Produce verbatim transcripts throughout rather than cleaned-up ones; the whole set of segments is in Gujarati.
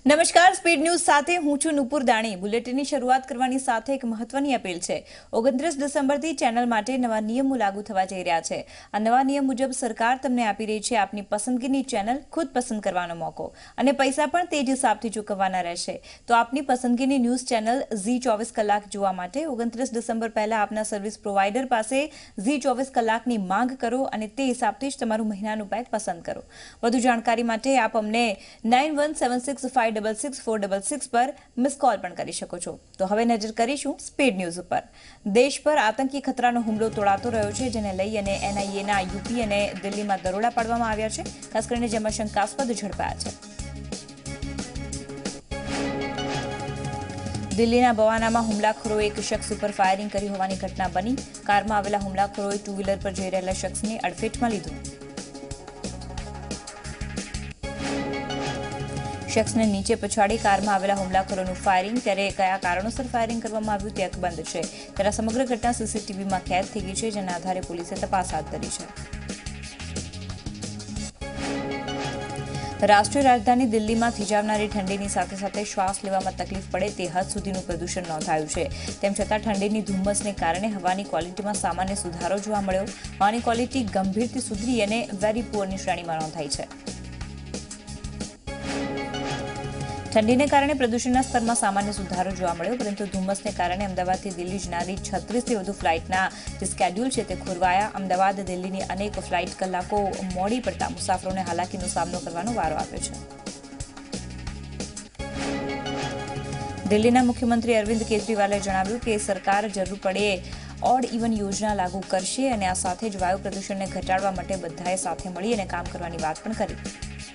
નમસ્કાર, સ્પીડ ન્યૂઝ સાથે હું છું નુપુર દાણી। બુલેટિનની શરૂઆત કરવાની સાથે એક મહત્વની અપીલ છે। ઓગણત્રીસ ડિસેમ્બરથી ચેનલ માટે નવા નિયમો લાગુ થવા જઈ રહ્યા છે। આ નવા નિયમ મુજબ સરકાર તમને આપી રહી છે આપની પસંદગીની ચેનલ ખુદ પસંદ કરવાનો મોકો અને પૈસા પણ તે જ હિસાબથી ચૂકવવાના રહેશે। તો આપની પસંદગીની ન્યૂઝ ચેનલ ઝી ચોવીસ કલાક જોવા માટે ઓગણત્રીસ ડિસેમ્બર પહેલા આપના સર્વિસ પ્રોવાઇડર પાસે ઝી ચોવીસ કલાકની માંગ કરો અને તે હિસાબથી જ તમારું મહિનાનું પેક પસંદ કરો। વધુ જાણકારી માટે આપ અમને nine one seven six five double six four double six પર મિસ કોલ પણ કરી શકો છો। તો હવે નજર કરીશું સ્પીડ ન્યૂઝ ઉપર। દેશ પર આતંકી ખતરાનો હુમલો તોળાતો રહ્યો છે, જેને લઈ અને એનઆઈએના યુપી અને દિલ્હીમાં દરોડા પાડવામાં આવ્યા છે, ખાસ કરીને જેમાં શંકાસ્પદ ઝડપાયા છે। દિલ્હીના બવાનામાં હુમલાખોરોએ એક શખ્સ ઉપર ફાયરિંગ કરી હોવાની ઘટના બની। કારમાં આવેલા હુમલાખોરોએ ટુ વ્હીલર પર જઈ રહેલા શખ્સને અડફેટમાં લીધો। શખ્સને નીચે પછાડી કારમાં આવેલા હુમલાખોરોનું ફાયરિંગ, ત્યારે કયા કારણોસર ફાયરિંગ કરવામાં આવ્યું તે અકબંધ છે। ત્યારે સમગ્ર ઘટના સીસીટીવીમાં કેદ થઈ ગઈ છે, જેના આધારે પોલીસે તપાસ હાથ ધરી છે। રાષ્ટ્રીય રાજધાની દિલ્હીમાં થીજાવનારી ઠંડીની સાથે સાથે શ્વાસ લેવામાં તકલીફ પડે તે હદ સુધીનું પ્રદૂષણ નોંધાયું છે। તેમ છતાં ઠંડીની ધુમ્મસને કારણે હવાની ક્વોલિટીમાં સામાન્ય સુધારો જોવા મળ્યો। હવાની ક્વોલિટી ગંભીરથી સુધરી અને વેરી પુઅરની શ્રેણીમાં નોંધાઈ છે। ઠંડીને કારણે પ્રદૂષણના સ્તરમાં સામાન્ય સુધારો જોવા મળ્યો, પરંતુ ધુમ્મસને કારણે અમદાવાદથી દિલ્હી જનારી છત્રીસથી વધુ ફ્લાઇટના જે સ્કેડ્યુલ છે તે ખોરવાયા। અમદાવાદ દિલ્હીની અનેક ફ્લાઇટ કલાકો મોડી પડતા મુસાફરોને હાલાકીનો સામનો કરવાનો વારો આવ્યો છે। દિલ્હીના મુખ્યમંત્રી અરવિંદ કેજરીવાલે જણાવ્યું કે સરકાર જરૂર પડે ઓડ ઇવન યોજના લાગુ કરશે અને આ સાથે જ વાયુ પ્રદૂષણને ઘટાડવા માટે બધાએ સાથે મળી અને કામ કરવાની વાત પણ કરી।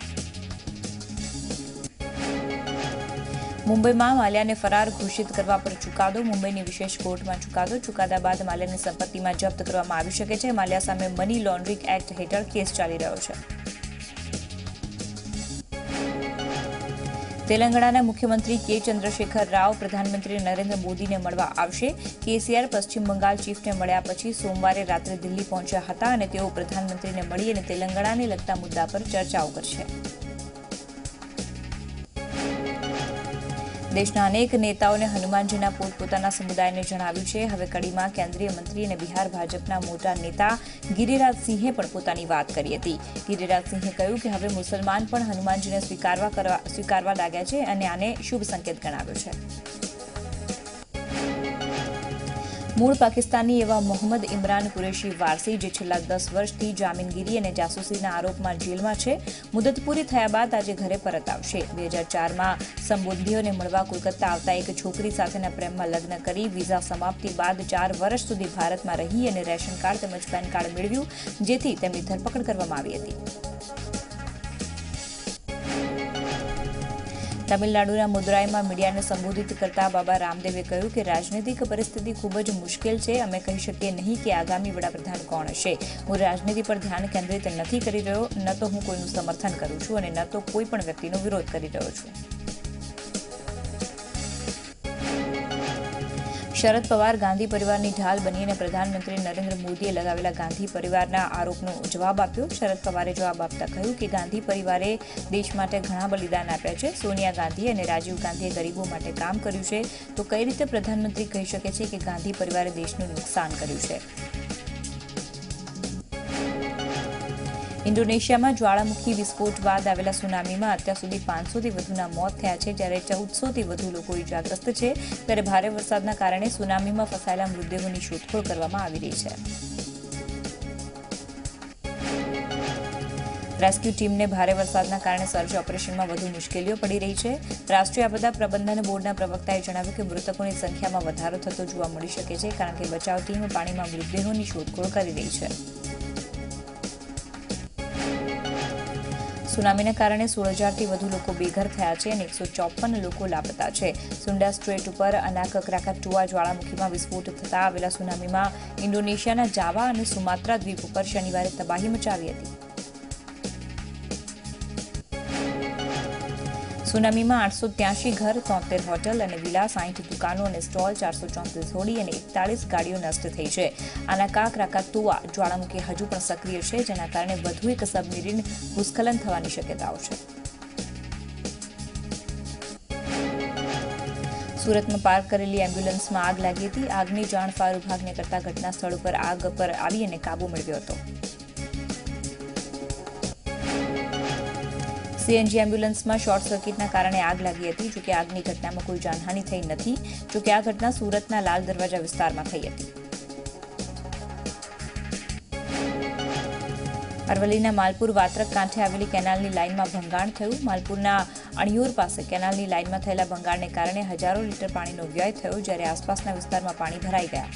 મુંબઈમાં માલ્યાને ફરાર ઘોષિત કરવા પર ચુકાદો। મુંબઈની વિશેષ કોર્ટમાં ચુકાદો। ચુકાદા બાદ માલ્યાની સંપત્તિમાં જપ્ત કરવામાં આવી શકે છે। માલ્યા સામે મની લોન્ડરિંગ એક્ટ હેઠળ કેસ ચાલી રહ્યો છે। તેલંગાણાના મુખ્યમંત્રી કે ચંદ્રશેખર રાવ પ્રધાનમંત્રી નરેન્દ્ર મોદીને મળવા આવશે। કેસીઆર પશ્ચિમ બંગાળ ચીફને મળ્યા પછી સોમવારે રાત્રે દિલ્હી પહોંચ્યા હતા અને તેઓ પ્રધાનમંત્રીને મળી અને તેલંગાણાને લગતા મુદ્દા પર ચર્ચાઓ કરશે। દેશના અનેક નેતાઓને હનુમાનજીના પોતપોતાના સમુદાયને જણાવ્યું છે। હવે કડીમાં કેન્દ્રીય મંત્રી અને બિહાર ભાજપના મોટા નેતા ગિરિરાજસિંહે પણ પોતાની વાત કરી હતી। ગિરિરાજસિંહે કહ્યું કે હવે મુસલમાન પણ હનુમાનજીને સ્વીકારવા કરવા સ્વીકારવા લાગ્યા છે અને આને શુભ સંકેત ગણાવ્યો છે। મૂળ પાકિસ્તાની એવા મોહમ્મદ ઇમરાન કુરેશી વારસી, જે છેલ્લા દસ વર્ષથી જામીનગીરી અને જાસૂસીના આરોપમાં જેલમાં છે, મુદત પૂરી થયા બાદ આજે ઘરે પરત આવશે। બે હજાર ચારમાં સંબોધીઓને મળવા કોલકાતા આવતા એક છોકરી સાથેના પ્રેમમાં લગ્ન કરી વિઝા સમાપ્તિ બાદ ચાર વર્ષ સુધી ભારતમાં રહી અને રેશન કાર્ડ તેમજ પેન કાર્ડ મેળવ્યું, જેથી તેમની ધરપકડ કરવામાં આવી હતી। તમિલનાડુના મદુરાઈમાં મીડિયાને સંબોધિત કરતા બાબા રામદેવે કહ્યું કે રાજનૈતિક પરિસ્થિતિ ખૂબ જ મુશ્કેલ છે। અમે કહી શકીએ નહીં કે આગામી વડાપ્રધાન કોણ હશે। હું રાજનીતિ પર ધ્યાન કેન્દ્રિત નથી કરી રહ્યો, ન તો હું કોઈનું સમર્થન કરું છું અને ન તો કોઈ પણ વ્યક્તિનો વિરોધ કરી રહ્યો છું। શરદ પવાર ગાંધી પરિવારની ઢાલ બની અને પ્રધાનમંત્રી નરેન્દ્ર મોદીએ લગાવેલા ગાંધી પરિવારના આરોપનો જવાબ આપ્યો। શરદ પવારે જવાબ આપતા કહ્યું કે ગાંધી પરિવારે દેશ માટે ઘણા બલિદાન આપ્યા છે। સોનિયા ગાંધી અને રાજીવ ગાંધીએ ગરીબો માટે કામ કર્યું છે, તો કઈ રીતે પ્રધાનમંત્રી કહી શકે છે કે ગાંધી પરિવારે દેશનું નુકસાન કર્યું છે? ઇન્ડોનેશિયામાં જ્વાળામુખી વિસ્ફોટ બાદ આવેલા સુનામીમાં અત્યાર સુધી પાંચસોથી વધુના મોત થયા છે, જ્યારે ચૌદસોથી વધુ લોકો ઇજાગ્રસ્ત છે। ત્યારે ભારે વરસાદના કારણે સુનામીમાં ફસાયેલા મૃતદેહોની શોધખોળ કરવામાં આવી રહી છે। રેસ્ક્યુ ટીમને ભારે વરસાદના કારણે સર્ચ ઓપરેશનમાં વધુ મુશ્કેલીઓ પડી રહી છે। રાષ્ટ્રીય આપદા પ્રબંધન બોર્ડના પ્રવક્તાએ જણાવ્યું કે મૃતકોની સંખ્યામાં વધારો થતો જોવા મળી શકે છે, કારણ કે બચાવ ટીમ પાણીમાં મૃતદેહોની શોધખોળ કરી રહી છે। સુનામીને કારણે સોળ હજારથી વધુ લોકો બેઘર થયા છે અને એકસો ચોપન લોકો લાપતા છે। સુંડા સ્ટ્રેટ ઉપર અનાક ક્રાકાટુઆ જ્વાળામુખીમાં વિસ્ફોટ થતા આવેલા સુનામીમાં ઇન્ડોનેશિયાના જાવા અને સુમાત્રા દ્વીપ ઉપર શનિવારે તબાહી મચાવી હતી। સુનામીમાં આઠસો ત્યાસી ઘર, તોતેર હોટલ અને વિલા, સાઠ દુકાનો અને સ્ટોલ, ચારસો ચોત્રીસ હોડી અને એકતાલીસ ગાડીઓ નષ્ટ થઈ છે। આનાકા ક્રાકાતુઆ જ્વાળામુખી હજુ પણ સક્રિય છે, જેના કારણે વધુ એક સબમરીન ભૂસ્ખલન થવાની શક્યતાઓ છે। સુરતમાં પાર્ક કરેલી એમ્બ્યુલન્સમાં આગ લાગી હતી. આગની જાણ ફાયર વિભાગને કરતા ઘટના સ્થળ ઉપર આગ પર આવી અને કાબુ મેળવ્યો હતો. સીએનજી એમ્બ્યુલન્સમાં શોર્ટ સર્કિટના કારણે આગ લાગી હતી. જોકે આગની ઘટનામાં કોઈ જાનહાનિ થઈ નથી. જોકે આ ઘટના સુરતના લાલ દરવાજા વિસ્તારમાં થઈ હતી. અરવલ્લીના માલપુર વાત્રક કાંઠે આવેલી કેનાલની લાઇનમાં ભંગાણ થયું. માલપુરના અણિયોર પાસે કેનાલની લાઇનમાં થયેલા ભંગાણને કારણે હજારો લીટર પાણીનો વ્યય થયો, જ્યારે આસપાસના વિસ્તારમાં પાણી ભરાઈ ગયા.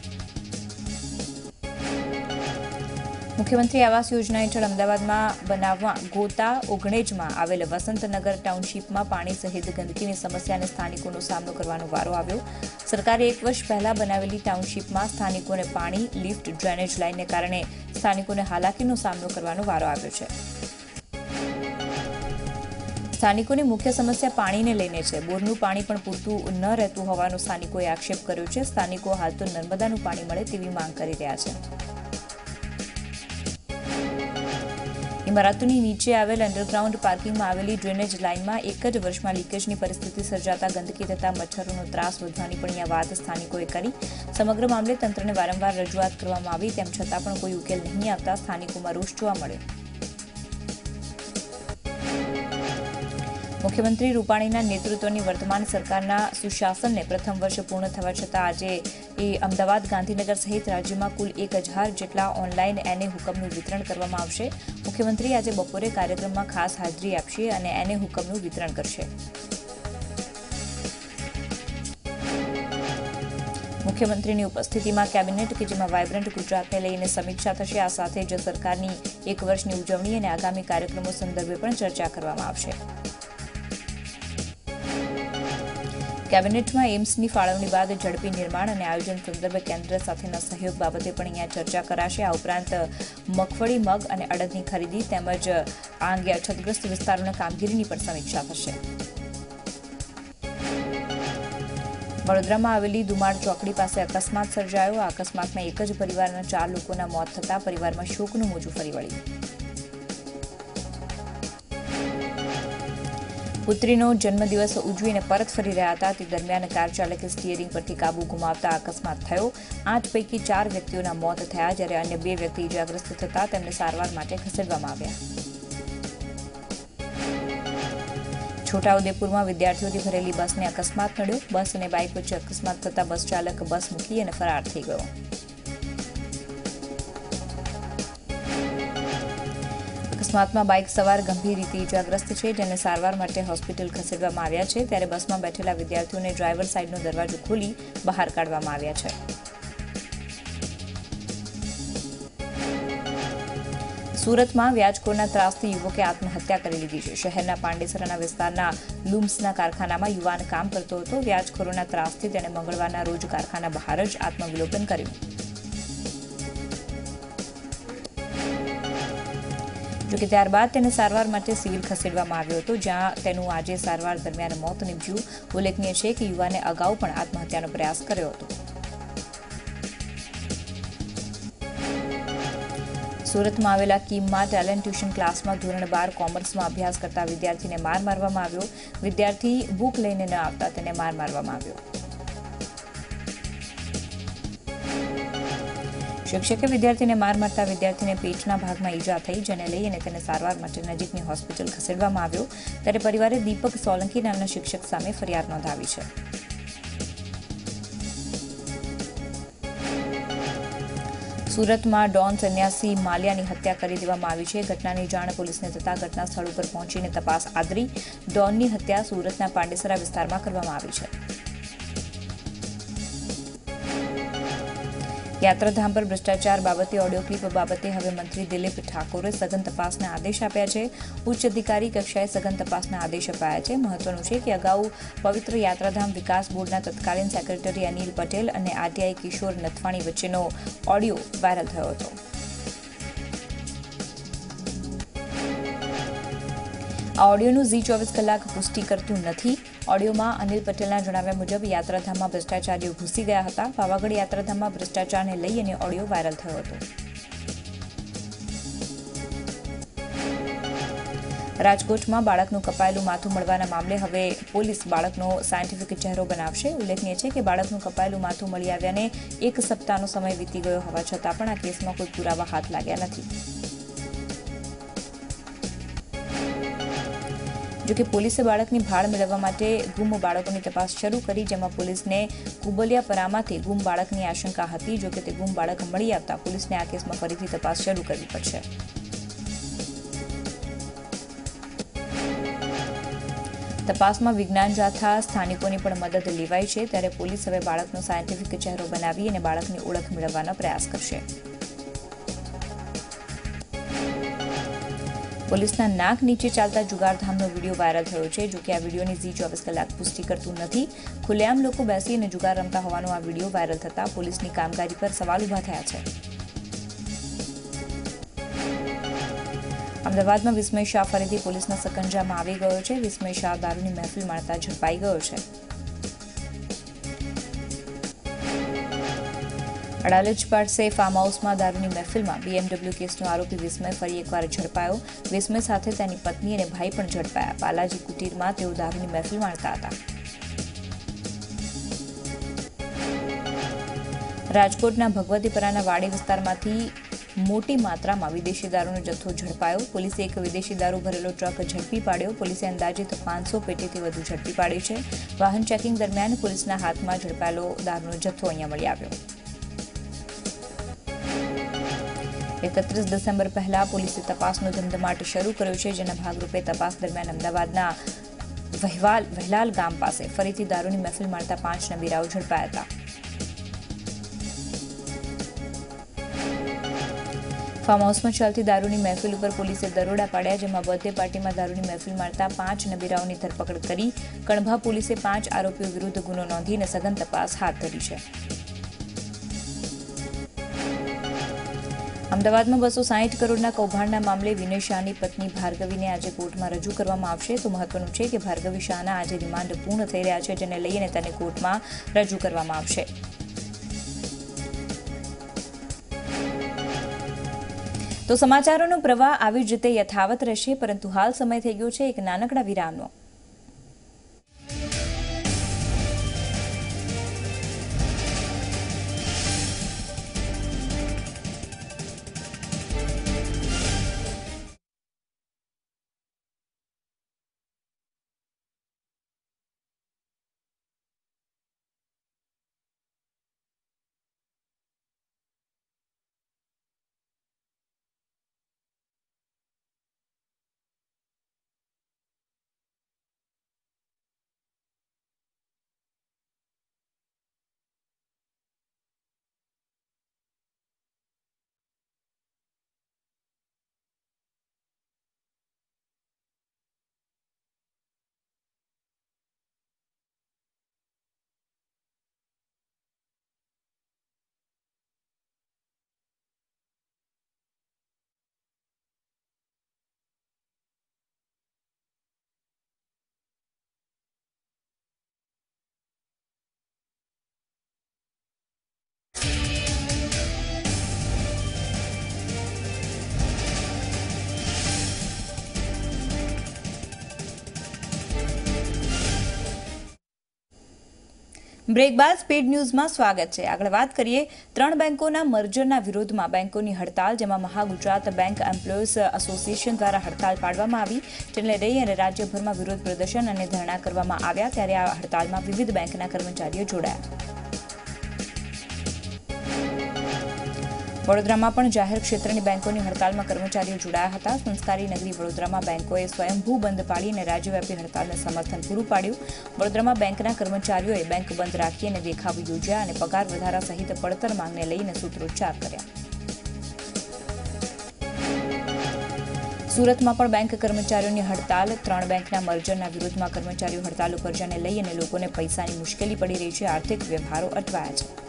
મુખ્યમંત્રી આવાસ યોજના હેઠળ અમદાવાદમાં બનાવવા ગોતા ઓગણેજમાં આવેલ વસંતનગર ટાઉનશીપમાં પાણી સહિત ગંદકીની સમસ્યાને સ્થાનિકોનો સામનો કરવાનો વારો આવ્યો. સરકારે એક વર્ષ પહેલા બનાવેલી ટાઉનશીપમાં સ્થાનિકોને પાણી, લિફ્ટ, ડ્રેનેજ લાઇનને કારણે સ્થાનિકોને હાલાકીનો સામનો કરવાનો વારો આવ્યો છે. સ્થાનિકોની મુખ્ય સમસ્યા પાણીને લઈને છે. બોરનું પાણી પણ પૂરતું ન રહેતું હોવાનો સ્થાનિકોએ આક્ષેપ કર્યો છે. સ્થાનિકો હાલ તો નર્મદાનું પાણી મળે તેવી માંગ કરી રહ્યા છે. ઇમારતોની નીચે આવેલ અંડરગ્રાઉન્ડ પાર્કિંગમાં આવેલી ડ્રેનેજ લાઇનમાં એક જ વર્ષમાં લીકેજની પરિસ્થિતિ સર્જાતા ગંદકી થતા મચ્છરોનો ત્રાસ વધવાની પણ અહીંયા વાત સ્થાનિકોએ કરી. સમગ્ર મામલે તંત્રને વારંવાર રજૂઆત કરવામાં આવી, તેમ છતાં પણ કોઈ ઉકેલ નહીં આવતા સ્થાનિકોમાં રોષ જોવા મળ્યો. મુખ્યમંત્રી રૂપાણીના નેતૃત્વની વર્તમાન સરકારના સુશાસનને પ્રથમ વર્ષ પૂર્ણ થવા છતાં આજે એ અમદાવાદ, ગાંધીનગર સહિત રાજ્યમાં કુલ એક હજાર જેટલા ઓનલાઈન એને હુકમનું વિતરણ કરવામાં આવશે. મુખ્યમંત્રી આજે બપોરે કાર્યક્રમમાં ખાસ હાજરી આપશે અને એને હુકમનું વિતરણ કરશે. મુખ્યમંત્રીની ઉપસ્થિતિમાં કેબિનેટ કે જેમાં વાયબ્રન્ટ ગુજરાતને લઈને સમીક્ષા થશે. આ સાથે જ સરકારની એક વર્ષની ઉજવણી અને આગામી કાર્યક્રમો સંદર્ભે પણ ચર્ચા કરવામાં આવશે. કેબિનેટમાં એમ્સની ફાળવણી બાદ ઝડપી નિર્માણ અને આયોજન સંદર્ભે કેન્દ્ર સાથેના સહયોગ બાબતે પણ અહીંયા ચર્ચા કરાશે. આ ઉપરાંત મગફળી, મગ અને અડદની ખરીદી તેમજ આ અંગે અછતગ્રસ્ત વિસ્તારોના કામગીરીની પણ સમીક્ષા થશે. વડોદરામાં આવેલી દુમાળ ચોકડી પાસે અકસ્માત સર્જાયો. આ અકસ્માતમાં એક જ પરિવારના ચાર લોકોના મોત થતા પરિવારમાં શોકનું મોજું ફરી વળ્યું. પુત્રીનો જન્મદિવસ ઉજવીને પરત ફરી રહ્યા હતા તે દરમિયાન કાર ચાલકે સ્ટીયરિંગ પરથી કાબુ ગુમાવતા અકસ્માત થયો. આઠ પૈકી ચાર વ્યક્તિઓના મોત થયા, જ્યારે અન્ય બે વ્યક્તિ ઇજાગ્રસ્ત થતા તેમને સારવાર માટે ખસેડવામાં આવ્યા. છોટાઉદેપુરમાં વિદ્યાર્થીઓથી ભરેલી બસને અકસ્માત નડ્યો. બસ અને બાઇક વચ્ચે અકસ્માત થતા બસ ચાલક બસ મૂકી અને ફરાર થઈ ગયો. અકસ્માતમાં બાઇક સવાર ગંભીર રીતે ઇજાગ્રસ્ત છે, જેને સારવાર માટે હોસ્પિટલ ખસેડવામાં આવ્યા છે, ત્યારે બસમાં બેઠેલા વિદ્યાર્થીઓને ડ્રાઈવર સાઈડનો દરવાજો ખોલી બહાર કાઢવામાં આવ્યા છે. સુરતમાં વ્યાજખોરના ત્રાસથી યુવકે આત્મહત્યા કરી લીધી છે. શહેરના પાંડેસરાના વિસ્તારના લૂમ્સના કારખાનામાં યુવાન કામ કરતો હતો. વ્યાજખોરોના ત્રાસથી તેણે મંગળવારના રોજ કારખાના બહાર જ આત્મવિલોપન કર્યું. જોકે ત્યારબાદ તેને સારવાર માટે સિવિલ ખસેડવામાં આવ્યો હતો, જ્યાં તેનું આજે સારવાર દરમિયાન મોત નીપજ્યું. ઉલ્લેખનીય છે કે યુવાને અગાઉ પણ આત્મહત્યાનો પ્રયાસ કર્યો હતો. સુરતમાં આવેલા કીમમાં ટેલેન્ટ ટ્યુશન ક્લાસમાં ધોરણ બાર કોમર્સમાં અભ્યાસ કરતા વિદ્યાર્થીને માર મારવામાં આવ્યો. વિદ્યાર્થી બુક લઈને ન આવતા તેને માર મારવામાં આવ્યો. શિક્ષકે વિદ્યાર્થીને માર મારતા વિદ્યાર્થીને પેટના ભાગમાં ઈજા થઈ, જેને લઈ અને તેને સારવાર માટે નજીકની હોસ્પિટલ ખસેડવામાં આવ્યો. ત્યારે પરિવારે દીપક સોલંકી નામના શિક્ષક સામે ફરિયાદ નોંધાવી છે. સુરતમાં ડોન સન્યાસી માલ્યાની હત્યા કરી દેવામાં આવી છે. ઘટનાની જાણ પોલીસને થતાં ઘટના સ્થળ ઉપર પહોંચીને તપાસ આદરી. ડોનની હત્યા સુરતના પાંડેસરા વિસ્તારમાં કરવામાં આવી છે. યાત્રાધામ પર ભ્રષ્ટાચાર બાબતે ઓડિયો ક્લિપ બાબતે હવે મંત્રી દિલીપ ઠાકોરે સઘન તપાસના આદેશ આપ્યા છે. ઉચ્ચ અધિકારી કક્ષાએ સઘન તપાસના આદેશ અપાયા છે. મહત્વનું છે કે અગાઉ પવિત્ર યાત્રાધામ વિકાસ બોર્ડના તત્કાલીન સેક્રેટરી અનિલ પટેલ અને આરટીઆઈ કિશોર નથવાણી વચ્ચેનો ઓડિયો વાયરલ થયો હતો. આ ઓડિયોનું ઝી ચોવીસ કલાક પુષ્ટિ કરતું નથી. ઓડિયોમાં અનિલ પટેલના જણાવ્યા મુજબ યાત્રાધામમાં ભ્રષ્ટાચારીઓ ઘૂસી ગયા હતા. પાવાગઢ યાત્રાધામમાં ભ્રષ્ટાચારને લઈ અને ઓડિયો વાયરલ થયો હતો. રાજકોટમાં બાળકનું કપાયેલું માથું મળવાના મામલે હવે પોલીસ બાળકનો સાયન્ટિફિક ચહેરો બનાવશે. ઉલ્લેખનીય છે કે બાળકનું કપાયેલું માથું મળી આવ્યાને એક સપ્તાહનો સમય વીતી ગયો હોવા છતાં પણ આ કેસમાં કોઈ પુરાવા હાથ લાગ્યા નથી. જોકે પોલીસે બાળકની ભાળ મેળવવા માટે ગુમ બાળકોની તપાસ શરૂ કરી, જેમાં પોલીસને કુબલિયાપરામાંથી ગુમ બાળકની આશંકા હતી. જોકે તે ગુમ બાળક મળી આવતા પોલીસને આ કેસમાં ફરીથી તપાસ શરૂ કરવી પડશે. તપાસમાં વિજ્ઞાન જાથા સ્થાનિકોની પણ મદદ લેવાઈ છે. ત્યારે પોલીસ હવે બાળકનો સાયન્ટિફિક ચહેરો બનાવી અને બાળકની ઓળખ મેળવવાનો પ્રયાસ કરશે. પોલીસના નાક નીચે ચાલતા જુગારધામનો વિડીયો વાયરલ થયો છે. જોકે આ વિડીયોની ઝી ચોવીસ કલાક પુષ્ટિ કરતું નથી. ખુલ્લેઆમ લોકો બેસીને જુગાર રમતા હોવાનો આ વિડીયો વાયરલ થતા પોલીસની કામગીરી પર સવાલ ઉભા થયા છે. અમદાવાદમાં વિસ્મય શાહ ફરીથી પોલીસના સકંજામાં આવી ગયો છે. વિસ્મય શાહ દારૂની મહેફિલ માણતા ઝડપાઈ ગયો છે. અડાલજ પાસે ફાર્મ હાઉસમાં દારૂની મહેફિલમાં બીએમડબલ્યુ કેસનો આરોપી વિસ્મય ફરી એકવાર ઝડપાયો. વિસ્મય સાથે તેની પત્ની અને ભાઈ પણ ઝડપાયા. બાલાજી કુટીરમાં તેઓ દારૂની મહેફિલ માણતા હતા. રાજકોટના ભગવતીપરાના વાડી વિસ્તારમાંથી મોટી માત્રામાં વિદેશી દારૂનો જથ્થો ઝડપાયો. પોલીસે એક વિદેશી દારૂ ભરેલો ટ્રક ઝડપી પાડ્યો. પોલીસે અંદાજિત પાંચસો પેટીથી વધુ ઝડપી પાડી છે. વાહન ચેકિંગ દરમિયાન પોલીસના હાથમાં ઝડપાયેલો દારૂનો જથ્થો અહીંયા મળી આવ્યો. એકત્રીસ ડિસેમ્બર પહેલા પોલીસે તપાસનો ધમધમાટ શરૂ કર્યો છે, જેના ભાગરૂપે તપાસ દરમિયાન અમદાવાદના વહેવાલ વહેલાલ ગામ પાસે ફરીથી દારૂની મહેફિલ માણતા પાંચ નબીરાઓ ઝડપાયા હતા. ફાર્મ હાઉસમાં ચાલતી દારૂની મહેફિલ ઉપર પોલીસે દરોડા પાડ્યા, જેમાં બર્થડે પાર્ટીમાં દારૂની મહેફિલ માણતા પાંચ નબીરાઓની ધરપકડ કરી. કણભા પોલીસે પાંચ આરોપીઓ વિરુદ્ધ ગુનો નોંધીને સઘન તપાસ હાથ ધરી છે. અમદાવાદમાં બસો સાહીઠ કરોડના કૌભાંડના મામલે વિનય શાહની પત્ની ભાર્ગવીને આજે કોર્ટમાં રજૂ કરવામાં આવશે. તો મહત્વનું છે કે ભાર્ગવી શાહના આજે રિમાન્ડ પૂર્ણ થઈ રહ્યા છે, જેને લઈને તેને કોર્ટમાં રજૂ કરવામાં આવશે. તો સમાચારોનો પ્રવાહ આવી જ રીતે યથાવત રહેશે, પરંતુ હાલ સમય થઈ ગયો છે એક નાનકડા વિરામનો. બ્રેક બાદ સ્પીડ ન્યૂઝમાં સ્વાગત છે. આગળ વાત કરીએ ત્રણ બેંકોના મર્જરના વિરોધમાં બેંકોની હડતાલ, જેમાં મહાગુજરાત બેંક એમ્પ્લોયર્સ એસોસિએશન દ્વારા હડતાલ પાડવામાં આવી, જેને લઈ અને રાજ્યભરમાં વિરોધ પ્રદર્શન અને ધરણા કરવામાં આવ્યા. ત્યારે આ હડતાલમાં વિવિધ બેંકના કર્મચારીઓ જોડાયા. વડોદરામાં પણ જાહેર ક્ષેત્રની બેંકોની હડતાલમાં કર્મચારીઓ જોડાયા હતા. સંસ્કારી નગરી વડોદરામાં બેંકોએ સ્વયંભૂ બંધ પાડી અને રાજ્યવ્યાપી હડતાલને સમર્થન પૂરું પાડ્યું. વડોદરામાં બેંકના કર્મચારીઓએ બેંક બંધ રાખી અને દેખાવ યોજ્યા અને પગાર વધારા સહિત પડતર માંગને લઈને સૂત્રોચ્ચાર કર્યા. સુરતમાં પણ બેંક કર્મચારીઓની હડતાલ. ત્રણ બેંકના મર્જરના વિરોધમાં કર્મચારીઓ હડતાલ ઉપર જેને લઈ અને લોકોને પૈસાની મુશ્કેલી પડી રહી છે. આર્થિક વ્યવહારો અટવાયા છે.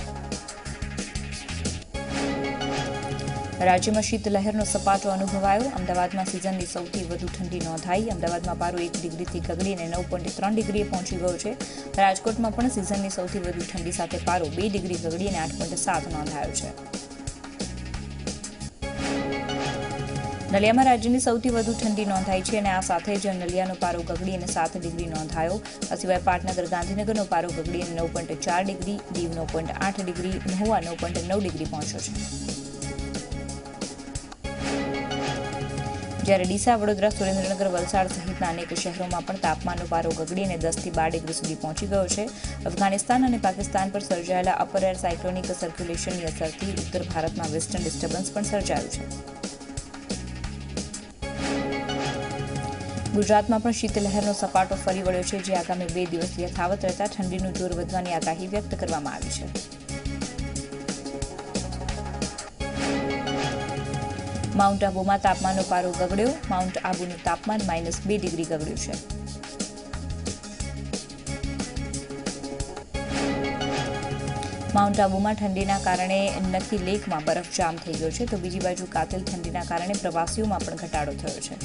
રાજ્યમાં શીતલહેરનો સપાટો અનુભવાયો. અમદાવાદમાં સિઝનની સૌથી વધુ ઠંડી નોંધાઈ. અમદાવાદમાં પારો એક ડિગ્રીથી ગગડીને નવ પોઈન્ટ ત્રણ ડિગ્રીએ પહોંચી ગયો છે. રાજકોટમાં પણ સિઝનની સૌથી વધુ ઠંડી સાથે પારો બે ડિગ્રી ગગડીને આઠ પોઈન્ટ સાત નોંધાયો છે. નલિયામાં રાજ્યની સૌથી વધુ ઠંડી નોંધાઈ છે અને આ સાથે જ નલિયાનો પારો ગગડી અને સાત ડિગ્રી નોંધાયો. આ સિવાય પાટનગર ગાંધીનગરનો પારો ગગડી અને નવ પોઈન્ટ ચાર ડિગ્રી, દીવ નવ પોઈન્ટ આઠ ડિગ્રી, મહુવા નવ પોઈન્ટ નવ ડિગ્રી પહોંચ્યો છે. જ્યારે ડીસા, વડોદરા, સુરેન્દ્રનગર, વલસાડ સહિતના અનેક શહેરોમાં પણ તાપમાનનો પારો ગગડી અને દસથી બાર ડિગ્રી સુધી પહોંચી ગયો છે. અફઘાનિસ્તાન અને પાકિસ્તાન પર સર્જાયેલા અપર એર સાયક્લોનિક સર્ક્યુલેશનની અસરથી ઉત્તર ભારતમાં વેસ્ટર્ન ડિસ્ટર્બન્સ પણ સર્જાયું છે. ગુજરાતમાં પણ શીતલહેરનો સપાટો ફરી વળ્યો છે, જે આગામી બે દિવસ યથાવત રહેતા ઠંડીનું જોર વધવાની આગાહી વ્યક્ત કરવામાં આવી છે. માઉન્ટ આબુમાં તાપમાનનો પારો ગગડ્યો. માઉન્ટ આબુનું તાપમાન માઇનસ બે ડિગ્રી ગગડ્યું છે. માઉન્ટ આબુમાં ઠંડીના કારણે નકી લેકમાં બરફ જામ થઈ ગયો છે, તો બીજી બાજુ કાતિલ ઠંડીના કારણે પ્રવાસીઓમાં પણ ઘટાડો થયો છે.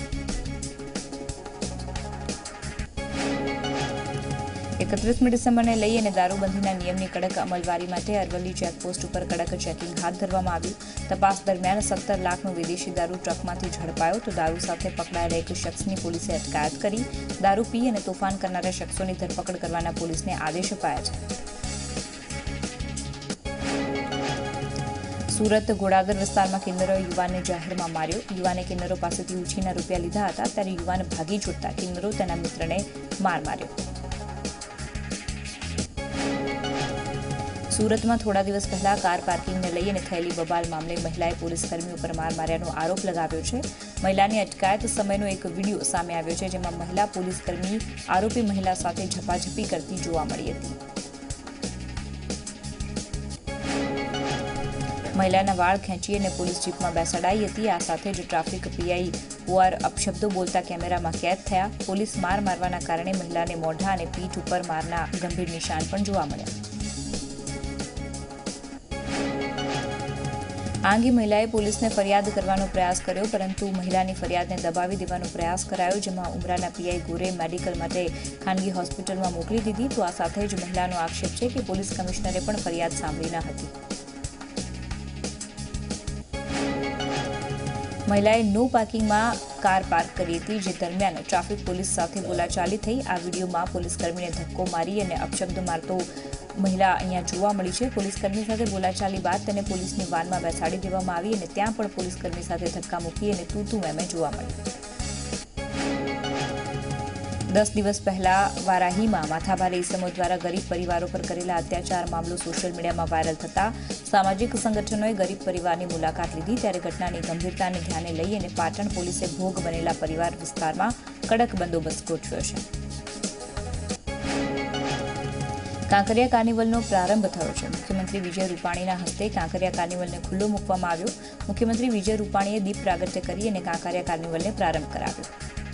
એકત્રીસમી ડિસેમ્બરને લઈ અને દારૂબંધીના નિયમની કડક અમલવારી માટે અરવલ્લી ચેકપોસ્ટ ઉપર કડક ચેકિંગ હાથ ધરવામાં આવ્યું. તપાસ દરમિયાન સત્તર લાખનો વિદેશી દારૂ ટ્રકમાંથી ઝડપાયો, તો દારૂ સાથે પકડાયેલા એક શખ્સની પોલીસે અટકાયત કરી. દારૂ પી અને તોફાન કરનારા શખ્સોની ધરપકડ કરવાના પોલીસને આદેશ અપાયા છે. સુરત ઘોડાદર વિસ્તારમાં કિન્નરોએ યુવાનને જાહેરમાં માર્યો. યુવાને કિન્નરો પાસેથી ઉછીના રૂપિયા લીધા હતા, ત્યારે યુવાન ભાગી છૂટતા કિન્નરો તેના મિત્રને માર માર્યો. સુરતમાં થોડા દિવસ પહેલા કાર પાર્કિંગને લઈ અને થયેલી બબાલ મામલે મહિલાએ પોલીસકર્મી ઉપર માર માર્યાનો આરોપ લગાવ્યો છે. મહિલાની અટકાયત સમયનો એક વિડીયો સામે આવ્યો છે, જેમાં મહિલા પોલીસકર્મી આરોપી મહિલા સાથે ઝપાઝપી કરતી જોવા મળી હતી. મહિલાના વાળ ખેંચી અને પોલીસ જીપમાં બેસાડાઈ હતી. આ સાથે જ ટ્રાફિક પીઆઈ ઓઆર અપશબ્દો બોલતા કેમેરામાં કેદ થયા. પોલીસ માર મારવાના કારણે મહિલાને મોઢા અને પીઠ ઉપર મારના ગંભીર નિશાન પણ જોવા મળ્યા. આ અંગે મહિલાએ પોલીસને ફરિયાદ કરવાનો પ્રયાસ કર્યો, પરંતુ મહિલાની ફરિયાદને દબાવી દેવાનો પ્રયાસ કરાયો, જેમાં ઉમરાના પીઆઈ ગોરે મેડિકલ માટે ખાનગી હોસ્પિટલમાં મોકલી દીધી. તો આ સાથે જ મહિલાનો આક્ષેપ છે કે પોલીસ કમિશનરે પણ ફરિયાદ સાંભળી ન હતી. મહિલાએ નો પાર્કિંગમાં કાર પાર્ક કરી હતી, જે દરમિયાન ટ્રાફિક પોલીસ સાથે બોલાચાલી થઈ. આ વિડીયોમાં પોલીસકર્મીને ધક્કો મારી અને અપશબ્દ મારતો મહિલા અહીંયા જોવા મળી છે. પોલીસકર્મી સાથે બોલાચાલી બાદ તેને પોલીસની વાનમાં બેસાડી દેવામાં આવી અને ત્યાં પણ પોલીસકર્મી સાથે ધક્કા મૂકી અને તું તું મેમે જોવા મળી. દસ દિવસ પહેલા વારાહીમાં માથાભારે ઇસમો દ્વારા ગરીબ પરિવારો પર કરેલા અત્યાચાર મામલો સોશિયલ મીડિયામાં વાયરલ થતા સામાજિક સંગઠનોએ ગરીબ પરિવારની મુલાકાત લીધી. ત્યારે ઘટનાની ગંભીરતાને ધ્યાને લઈ અને પાટણ પોલીસે ભોગ બનેલા પરિવાર વિસ્તારમાં કડક બંદોબસ્ત ગોઠવ્યો છે. કાંકરિયા કાર્નિવલનો પ્રારંભ થયો છે. મુખ્યમંત્રી વિજય રૂપાણીના હસ્તે કાંકરિયા કાર્નિવલને ખુલ્લો મૂકવામાં આવ્યો. મુખ્યમંત્રી વિજય રૂપાણીએ દીપ પ્રાગટ્ય કરી અને કાંકરિયા કાર્નિવલને પ્રારંભ કરાવ્યો.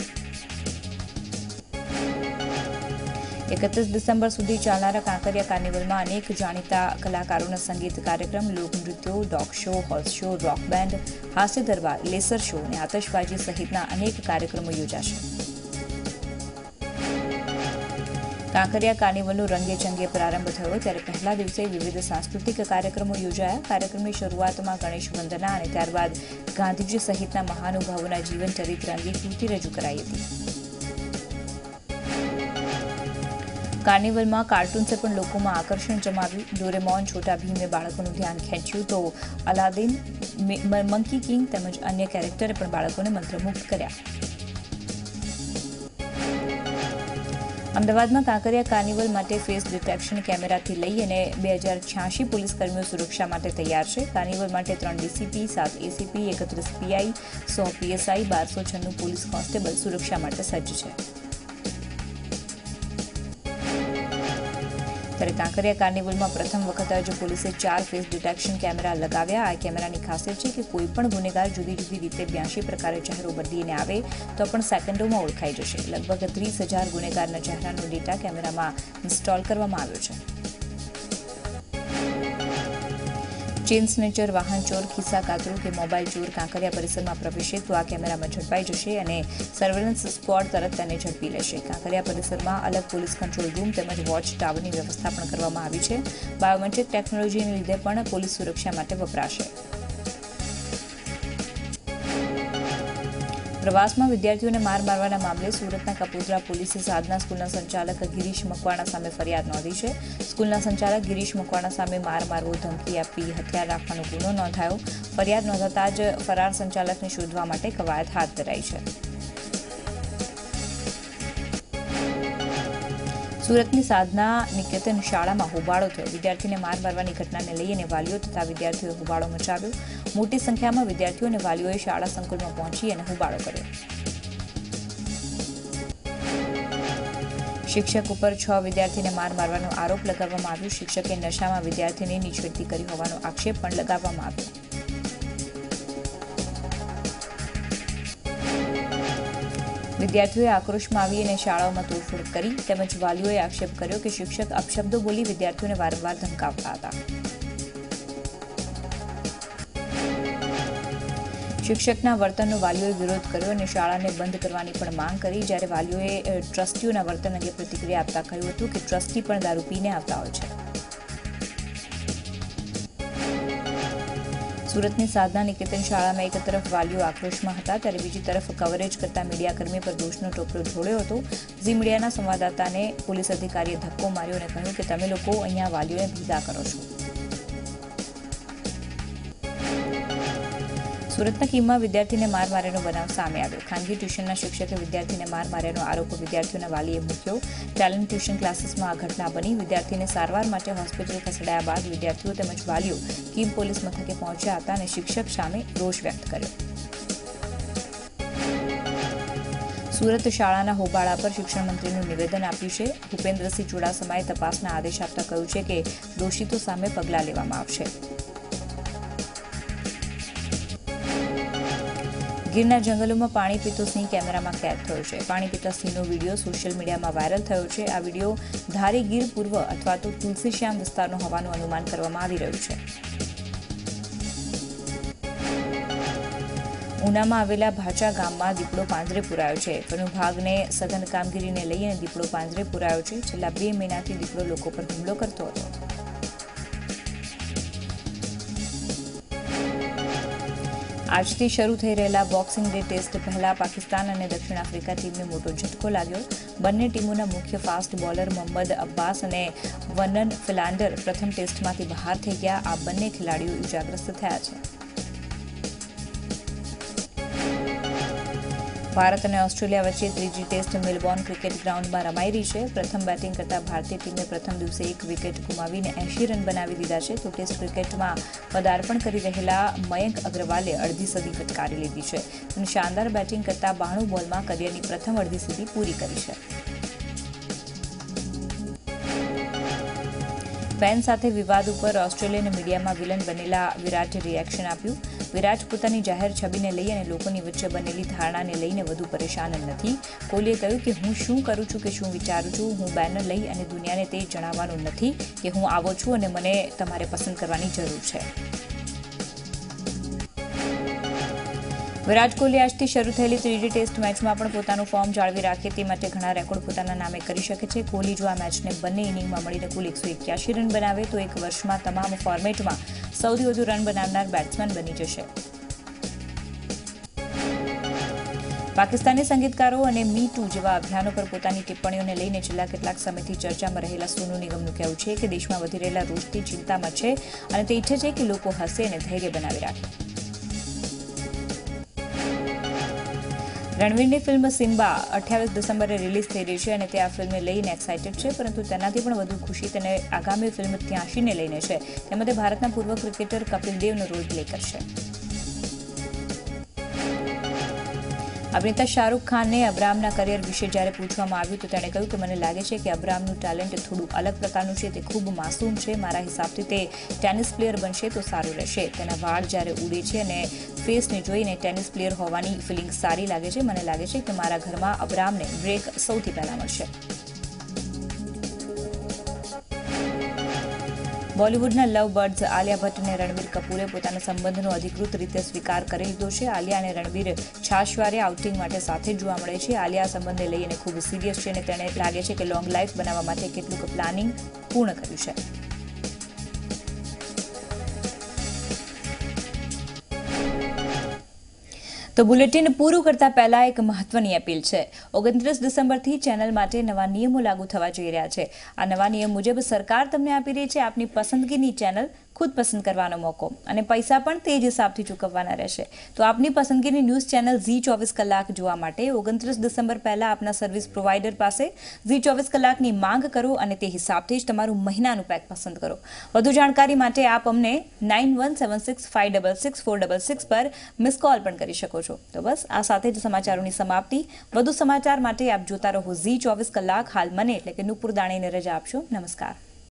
એકત્રીસ ડિસેમ્બર સુધી ચાલનારા કાંકરિયા કાર્નિવલમાં અનેક જાણીતા કલાકારોના સંગીત કાર્યક્રમ, લોકનૃત્યો, dog show, horse show, rock band, હાસ્ય દરબાર, લેસર શો અને આતશબાજી સહિતના અનેક કાર્યક્રમો યોજાશે. કાંકરિયા કાર્નિવલનો રંગેચંગે પ્રારંભ થયો, ત્યારે પહેલા દિવસે વિવિધ સાંસ્કૃતિક કાર્યક્રમો યોજાયા. કાર્યક્રમની શરૂઆતમાં ગણેશ વંદના અને ત્યારબાદ ગાંધીજી સહિતના મહાનુભાવોના જીવન ચરિત્ર અંગે કૃતિ રજૂ કરાઈ હતી. કાર્નિવલમાં કાર્ટૂન્સે પણ લોકોમાં આકર્ષણ જમાવ્યું. ડોરેમોન, છોટા ભીમે બાળકોનું ધ્યાન ખેંચ્યું, તો અલાદીન, મંકી કિંગ તેમજ અન્ય કેરેક્ટરે પણ બાળકોને મંત્રમુગ્ધ કર્યા. અમદાવાદમાં કાંકરિયા કાર્નિવલ માટે ફેસ ડિટેક્શન કેમેરાથી લઈ અને બે હજાર છ્યાસી પોલીસકર્મીઓ સુરક્ષા માટે તૈયાર છે. કાર્નિવલ માટે ત્રણ ડીસીપી, સાત એસીપી, એકત્રીસ પીઆઈ, સો પીએસઆઈ, બારસો છન્નું પોલીસ કોન્સ્ટેબલ સુરક્ષા માટે સજ્જ છે. ત્યારે કાંકરિયા કાર્નિવલમાં પ્રથમ વખત જ પોલીસે ચાર ફેસ ડિટેક્શન કેમેરા લગાવ્યા. આ કેમેરાની ખાસિયત છે કે કોઈપણ ગુનેગાર જુદી જુદી રીતે બ્યાસી પ્રકારે ચહેરો બદલીને આવે તો પણ સેકન્ડોમાં ઓળખાઈ જશે. લગભગ ત્રીસ હજાર ગુનેગારના ચહેરાનો ડેટા કેમેરામાં ઇન્સ્ટોલ કરવામાં આવ્યો છે. ચેઇન સ્નેચર, વાહન ચોર, ખિસ્સા કાતરો કે મોબાઈલ ચોર કાંકરિયા પરિસરમાં પ્રવેશે તો આ કેમેરામાં ઝડપાઈ જશે અને સર્વેલન્સ સ્ક્વોડ તરત તેને ઝડપી લેશે. કાંકરિયા પરિસરમાં અલગ પોલીસ કંટ્રોલ રૂમ તેમજ વોચ ટાવરની વ્યવસ્થા પણ કરવામાં આવી છે. બાયોમેટ્રિક ટેકનોલોજીને લીધે પણ પોલીસ સુરક્ષા માટે વપરાશે. પ્રવાસમાં વિદ્યાર્થીઓને માર મારવાના મામલે સુરતના કપોદ્રા પોલીસે સાધના સ્કૂલના સંચાલક ગિરીશ મકવાણા સામે ફરિયાદ નોંધી છે. સ્કૂલના સંચાલક ગિરીશ મકવાણા સામે માર મારવો, ધમકી આપવી, હથિયાર રાખવાનો ગુનો નોંધાયો. ફરિયાદ નોંધાતા જ ફરાર સંચાલકને શોધવા માટે કવાયત હાથ ધરાઈ છે. સુરતની સાધના નિકેતન શાળામાં હોબાળો થયો. વિદ્યાર્થીને માર મારવાની ઘટનાને લઈને વાલીઓ તથા વિદ્યાર્થીઓએ હોબાળો મચાવ્યો. મોટી સંખ્યામાં વિદ્યાર્થીઓ અને વાલીઓએ શાળા સંકુલમાં પહોંચી અને હોબાળો કર્યો. શિક્ષક ઉપર છ વિદ્યાર્થીને માર મારવાનો આરોપ લગાવવામાં આવ્યો. શિક્ષકે નશામાં વિદ્યાર્થીની નિછેડતી કરી હોવાનો આક્ષેપ પણ લગાવવામાં આવ્યો. વિદ્યાર્થીઓએ આક્રોશમાં આવી અને શાળાઓમાં તોડફોડ કરી તેમજ વાલીઓએ આક્ષેપ કર્યો કે શિક્ષક અપશબ્દો બોલી વિદ્યાર્થીઓને વારંવાર ધમકાવતા હતા. શિક્ષકના વર્તનનો વાલીઓએ વિરોધ કર્યો અને શાળાને બંધ કરવાની પણ માંગ કરી. જ્યારે વાલીઓએ ટ્રસ્ટીઓના વર્તન અંગે પ્રતિક્રિયા આપતા કહ્યું હતું કે ટ્રસ્ટી પણ દારૂ પીને આવતા હોય છે. સુરતની સાધના નિકેતન શાળામાં એક તરફ વાલીઓ આક્રોશમાં હતા ત્યારે બીજી તરફ કવરેજ કરતા મીડિયાકર્મી પર દોષનો ટોપલો ઢોળ્યો હતો. ઝી મીડિયાના સંવાદદાતાને પોલીસ અધિકારીએ ધક્કો માર્યો અને કહ્યું કે તમે લોકો અહીંયા વાલીઓને ભેગા કરો છો. સુરતના કીમમાં વિદ્યાર્થીને માર માર્યાનો બનાવ સામે આવ્યો. ખાનગી ટ્યુશનના શિક્ષકે વિદ્યાર્થીને માર માર્યાનો આરોપ વિદ્યાર્થીઓના વાલીએ મૂક્યો. ટેલેન્ટ ટ્યુશન ક્લાસીસમાં આ ઘટના બની. વિદ્યાર્થીને સારવાર માટે હોસ્પિટલ ખસેડાયા બાદ વિદ્યાર્થીઓ તેમજ વાલીઓ કીમ પોલીસ મથકે પહોંચ્યા હતા અને શિક્ષક સામે રોષ વ્યક્ત કર્યો. સુરત શાળાના હોબાળા પર શિક્ષણ મંત્રીનું નિવેદન આપ્યું છે. ભૂપેન્દ્રસિંહ ચુડાસમાએ તપાસના આદેશ આપતા કહ્યું છે કે દોષિતો સામે પગલાં લેવામાં આવશે. ગીરના જંગલોમાં પાણી પીતો સિંહ કેમેરામાં કેદ થયો છે. પાણી પીતા સિંહનો વિડીયો સોશિયલ મીડિયામાં વાયરલ થયો છે. આ વિડીયો ધારી ગીર પૂર્વ અથવા તો તુલસીશ્યામ વિસ્તારનો હોવાનું અનુમાન કરવામાં આવી રહ્યું છે. ઉનામાં આવેલા ભાચા ગામમાં દીપડો પાંજરે પુરાયો છે. વન વિભાગને સઘન કામગીરીને લઈને દીપડો પાંજરે પુરાયો છે. છેલ્લા બે મહિનાથી દીપડો લોકો પર હુમલો કરતો હતો. આજથી શરૂ થઈ રહેલા બોક્સિંગ ડે ટેસ્ટ પહેલા પાકિસ્તાન અને દક્ષિણ આફ્રિકા ટીમને મોટો ઝટકો લાગ્યો. બંને ટીમોના મુખ્ય ફાસ્ટ બોલર મોહમ્મદ અબ્બાસ અને વનન ફિલાન્ડર પ્રથમ ટેસ્ટમાંથી બહાર થઈ ગયા. આ બંને ખેલાડીઓ ઇજાગ્રસ્ત થયા છે. ભારત અને ઓસ્ટ્રેલિયા વચ્ચે ત્રીજી ટેસ્ટ મેલબોર્ન ક્રિકેટ ગ્રાઉન્ડમાં રમાઈ રહી છે. પ્રથમ બેટિંગ કરતા ભારતીય ટીમે પ્રથમ દિવસે એક વિકેટ ગુમાવીને એંશી રન બનાવી દીધા છે. તો ટેસ્ટ ક્રિકેટમાં પદાર્પણ કરી રહેલા મયંક અગ્રવાલે અડધી સદી ફટકારી લીધી છે અને શાનદાર બેટિંગ કરતા બાણું બોલમાં કરિયરની પ્રથમ અડધી સદી પૂરી કરી છે. ફેન સાથે વિવાદ ઉપર ઓસ્ટ્રેલિયન મીડિયામાં વિલન બનેલા વિરાટે રિએક્શન આપ્યું. વિરાટ પોતાની જાહેર છબીને લઈ અને લોકોની વચ્ચે બનેલી ધારણાને લઈને વધુ પરેશાન નથી. કોહલીએ કહ્યું કે હું શું કરું છું કે શું વિચારું છું, હું બેનર લઈ અને દુનિયાને તે જણાવવાનું નથી કે હું આવો છું અને મને તમારે પસંદ કરવાની જરૂર છે. વિરાટ કોહલી આજથી શરૂ થયેલી ત્રીજી ટેસ્ટ મેચમાં પણ પોતાનું ફોર્મ જાળવી રાખે તે માટે ઘણા રેકોર્ડ પોતાના નામે કરી શકે છે. કોહલી જો આ મેચને બંને ઇનિંગમાં મળીને કુલ એકસો એક્યાસી રન બનાવે તો એક વર્ષમાં તમામ ફોર્મેટમાં સૌથી વધુ રન બનાવનાર બેટ્સમેન બની જશે. પાકિસ્તાની સંગીતકારો અને મી ટુ જેવા અભિયાનો પર પોતાની ટિપ્પણીઓને લઈને છેલ્લા કેટલાક સમયથી ચર્ચામાં રહેલા સોનુ નિગમનું કહેવું છે કે દેશમાં વધી રહેલા રોષથી ચિંતામાં છે અને તે ઈચ્છે છે કે લોકો હસે અને ધૈર્ય બનાવી રાખે. રણવીરની ફિલ્મ સિમ્બા અઠ્યાવીસ ડિસેમ્બરે રિલીઝ થઈ રહી છે અને તે આ ફિલ્મને લઈને એક્સાઇટેડ છે, પરંતુ તેનાથી પણ વધુ ખુશી તેને આગામી ફિલ્મ ત્યાંશીને લઈને છે. તેમાં તે ભારતના પૂર્વ ક્રિકેટર કપિલ દેવનો રોલ પ્લે કરશે. અભિનેતા શાહરૂખ ખાનને અબ્રામના કરિયર વિશે જ્યારે પૂછવામાં આવ્યું તો તેણે કહ્યું કે મને લાગે છે કે અબ્રામનું ટેલેન્ટ થોડું અલગ પ્રકારનું છે. તે ખૂબ માસૂમ છે. મારા હિસાબથી તે ટેનિસ પ્લેયર બનશે તો સારું રહેશે. તેના વાળ જ્યારે ઉડે છે અને ફેસને જોઈને ટેનિસ પ્લેયર હોવાની ફિલિંગ સારી લાગે છે. મને લાગે છે કે મારા ઘરમાં અબ્રામને બ્રેક સૌથી પહેલા મળશે. બોલિવૂડના લવ બર્ડ્સ આલિયા ભટ્ટ અને રણબીર કપૂરે પોતાના સંબંધનો અધિકૃત રીતે સ્વીકાર કરી લીધો છે. આલિયા અને રણબીર છાશવારે આઉટિંગ માટે સાથે જોવા મળે છે. આલિયા આ સંબંધને લઈને ખૂબ સિરિયસ છે અને તેને લાગે છે કે લોંગ લાઈફ બનાવવા માટે કેટલુંક પ્લાનિંગ પૂર્ણ કર્યું છે. તો બુલેટિન પૂરું કરતા પહેલા એક મહત્વની અપીલ છે। ઓગણત્રીસ ડિસેમ્બરથી ચેનલ માટે નવા નિયમો લાગુ થવા જઈ રહ્યા છે। આ નવા નિયમ મુજબ સરકાર તમને આપી રહી છે આપની પસંદગીની ચેનલ ખુદ પસંદ કરવાનો મોકો અને પૈસા પણ તે જ હિસાબથી ચૂકવવાના રહેશે। તો આપની પસંદગીની ન્યૂઝ ચેનલ ઝી ચોવીસ કલાક જોવા માટે ઓગણત્રીસ ડિસેમ્બર પહેલા આપના સર્વિસ પ્રોવાઈડર પાસે ઝી ચોવીસ કલાકની માંગ કરો અને તે હિસાબથી જ તમારું મહિનાનું પેક પસંદ કરો। વધુ જાણકારી માટે આપ અમને nine one seven six five double six four double six પર મિસ કોલ પણ કરી શકો છો। તો બસ આ સાથે જ સમાચારોની સમાપ્તિ। વધુ સમાચાર માટે આપ જોતા રહો ઝી ચોવીસ કલાક। હાલ મને એટલે કે નુપુર દાણીને રજા આપશો। નમસ્કાર।